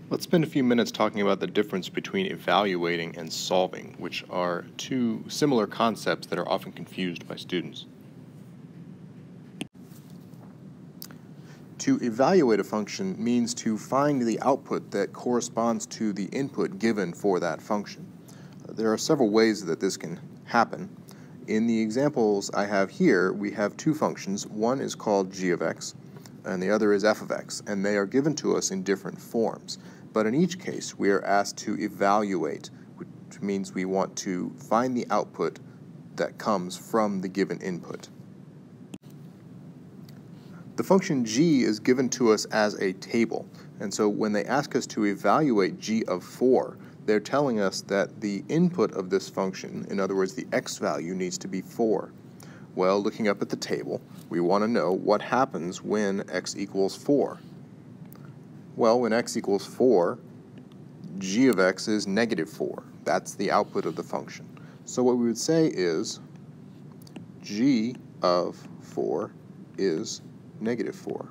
Let's spend a few minutes talking about the difference between evaluating and solving, which are two similar concepts that are often confused by students. To evaluate a function means to find the output that corresponds to the input given for that function. There are several ways that this can happen. In the examples I have here, we have two functions. One is called g of x, and the other is f of x, and they are given to us in different forms. But in each case, we are asked to evaluate, which means we want to find the output that comes from the given input. The function g is given to us as a table, and so when they ask us to evaluate g of 4, they're telling us that the input of this function, in other words, the x value, needs to be 4. Well, looking up at the table, we want to know what happens when x equals 4. Well, when x equals 4, g of x is negative 4. That's the output of the function. So what we would say is g of 4 is negative 4.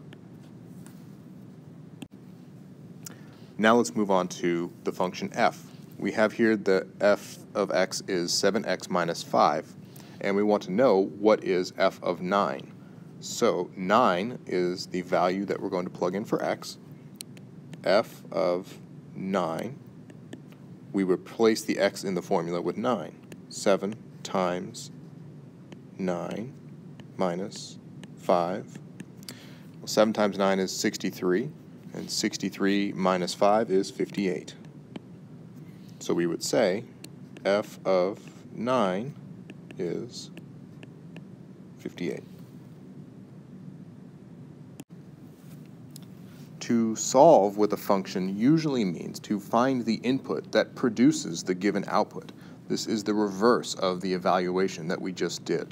Now let's move on to the function f. We have here the f of x is 7x minus 5, and we want to know what is f of 9. So 9 is the value that we're going to plug in for x. F of 9, we replace the x in the formula with 9. 7 times 9 minus 5. Well, 7 times 9 is 63, and 63 minus 5 is 58. So we would say f of 9 is 58. To solve with a function usually means to find the input that produces the given output. This is the reverse of the evaluation that we just did.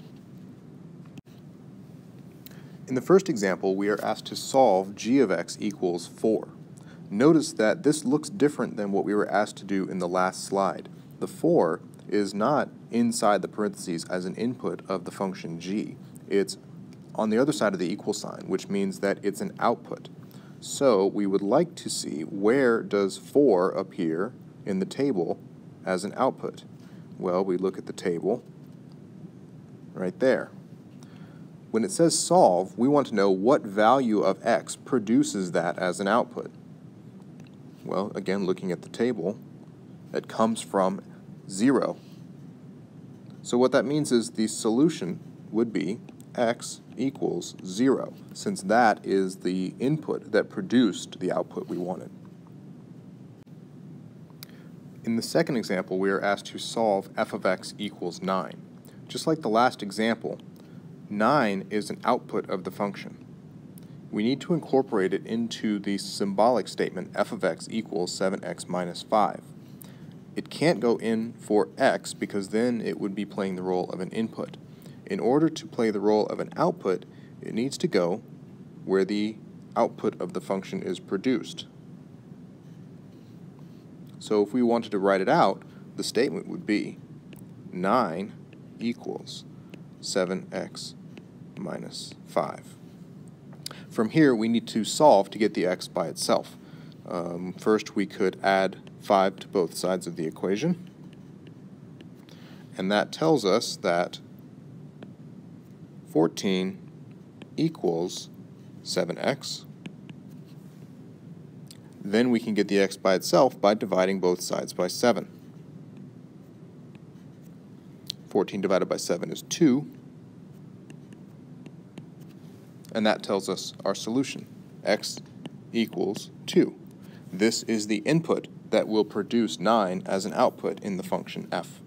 In the first example, we are asked to solve g of x equals 4. Notice that this looks different than what we were asked to do in the last slide. The 4 is not inside the parentheses as an input of the function g. It's on the other side of the equal sign, which means that it's an output. So we would like to see where does 4 appear in the table as an output. Well, we look at the table right there. When it says solve, we want to know what value of x produces that as an output. Well, again, looking at the table, it comes from 0. So what that means is the solution would be x equals 0, since that is the input that produced the output we wanted. In the second example, we are asked to solve f of x equals 9. Just like the last example, 9 is an output of the function. We need to incorporate it into the symbolic statement f of x equals 7x minus 5. It can't go in for x because then it would be playing the role of an input. In order to play the role of an output, it needs to go where the output of the function is produced. So if we wanted to write it out, the statement would be 9 equals 7x minus 5. From here, we need to solve to get the x by itself. First, we could add 5 to both sides of the equation, and that tells us that 14 equals 7x. Then we can get the x by itself by dividing both sides by 7. 14 divided by 7 is 2, and that tells us our solution, x equals 2. This is the input that will produce 9 as an output in the function f.